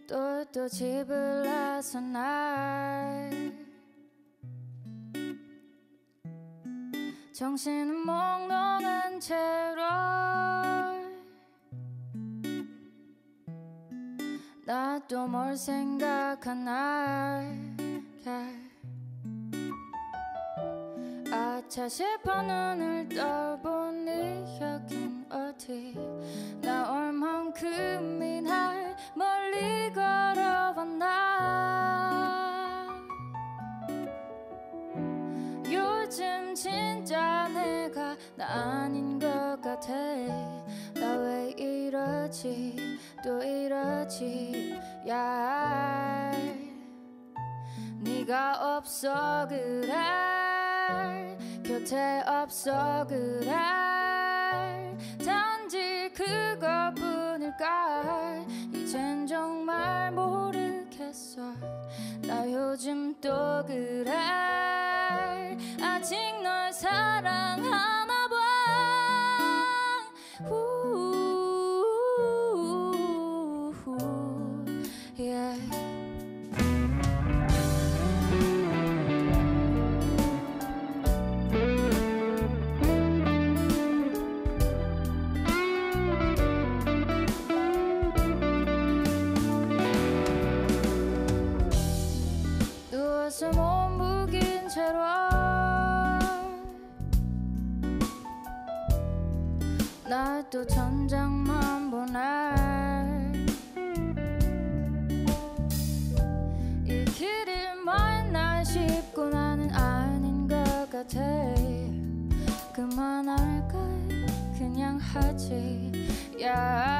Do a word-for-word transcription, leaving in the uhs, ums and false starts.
또 또 집을 나선 날 정신은 몽롱한 채로 나 또 뭘 생각하나 아차 싶어 눈을 떠보니 여긴 어디 나 얼만큼이나 멀리 걸어왔나 요즘 진짜 내가 나 아닌 것 같아 나 왜 이러지 또 이러지 야 네가 없어 그래 곁에 없어 그래 단지 그것뿐일까 이젠 정말 모르겠어 나 요즘 또 그래 아직 널 사랑하나 봐 우우우우 yeah. 누워서 몸 묵인 채로 나 또 천장만 보네 이 길이 맞나 싶고 나는 아닌 것 같아 그만할까 그냥 하지 야